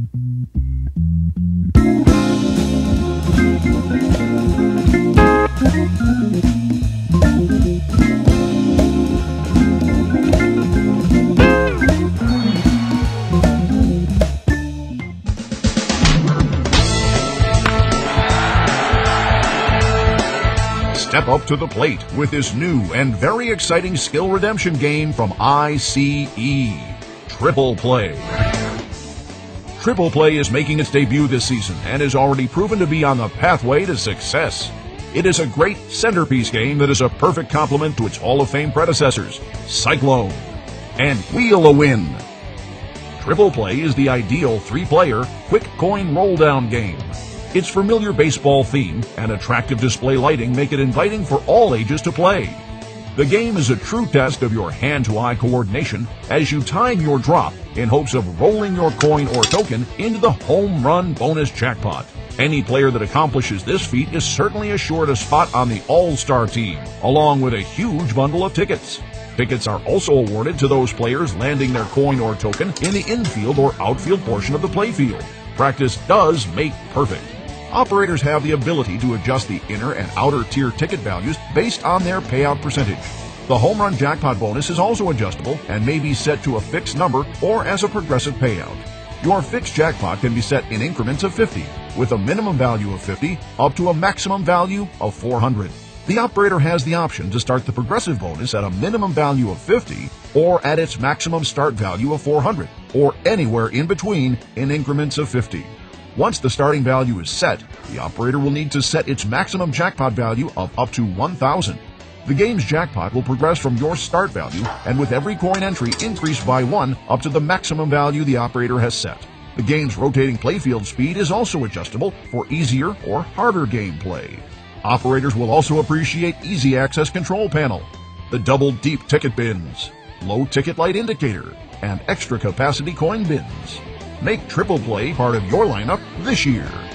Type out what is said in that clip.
Step up to the plate with this new and very exciting skill redemption game from ICE, Triple Play. Triple Play is making its debut this season and is already proven to be on the pathway to success. It is a great centerpiece game that is a perfect complement to its Hall of Fame predecessors, Cyclone and Wheel-A-Win. Triple Play is the ideal three-player, quick coin roll-down game. Its familiar baseball theme and attractive display lighting make it inviting for all ages to play. The game is a true test of your hand-to-eye coordination as you time your drop in hopes of rolling your coin or token into the home run bonus jackpot. Any player that accomplishes this feat is certainly assured a spot on the All-Star team, along with a huge bundle of tickets. Tickets are also awarded to those players landing their coin or token in the infield or outfield portion of the playfield. Practice does make perfect. Operators have the ability to adjust the inner and outer tier ticket values based on their payout percentage. The home run jackpot bonus is also adjustable and may be set to a fixed number or as a progressive payout. Your fixed jackpot can be set in increments of 50, with a minimum value of 50 up to a maximum value of 400. The operator has the option to start the progressive bonus at a minimum value of 50 or at its maximum start value of 400, or anywhere in between in increments of 50. Once the starting value is set, the operator will need to set its maximum jackpot value of up to 1,000. The game's jackpot will progress from your start value and with every coin entry increase by 1 up to the maximum value the operator has set. The game's rotating playfield speed is also adjustable for easier or harder gameplay. Operators will also appreciate easy access control panel, the double deep ticket bins, low ticket light indicator, and extra capacity coin bins. Make Triple Play part of your lineup this year.